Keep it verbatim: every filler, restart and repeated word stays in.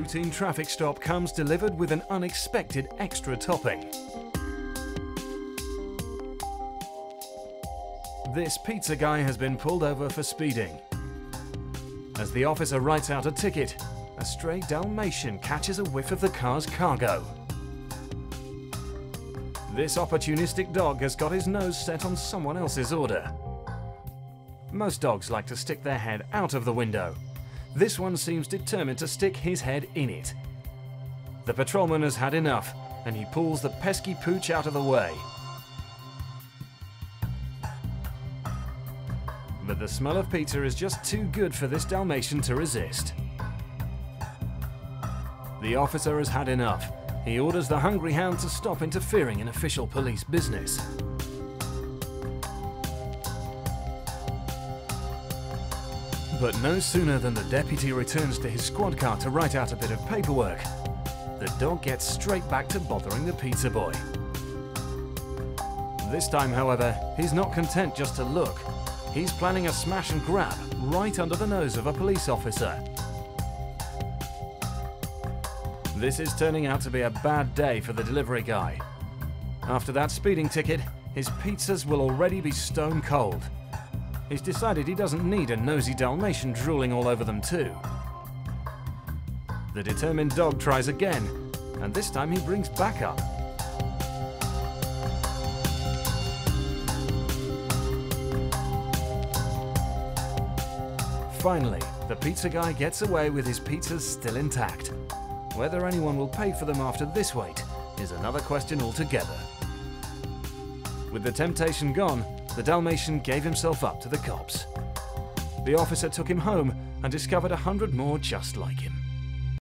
routine traffic stop comes delivered with an unexpected extra topping. This pizza guy has been pulled over for speeding. As the officer writes out a ticket, a stray Dalmatian catches a whiff of the car's cargo. This opportunistic dog has got his nose set on someone else's order. Most dogs like to stick their head out of the window. This one seems determined to stick his head in it. The patrolman has had enough, and he pulls the pesky pooch out of the way. But the smell of pizza is just too good for this Dalmatian to resist. The officer has had enough. He orders the hungry hound to stop interfering in official police business. But no sooner than the deputy returns to his squad car to write out a bit of paperwork, the dog gets straight back to bothering the pizza boy. This time, however, he's not content just to look. He's planning a smash and grab right under the nose of a police officer. This is turning out to be a bad day for the delivery guy. After that speeding ticket, his pizzas will already be stone cold. He's decided he doesn't need a nosy Dalmatian drooling all over them too. The determined dog tries again, and this time he brings backup. Finally, the pizza guy gets away with his pizzas still intact. Whether anyone will pay for them after this wait is another question altogether. With the temptation gone, the Dalmatian gave himself up to the cops. The officer took him home and discovered a hundred more just like him.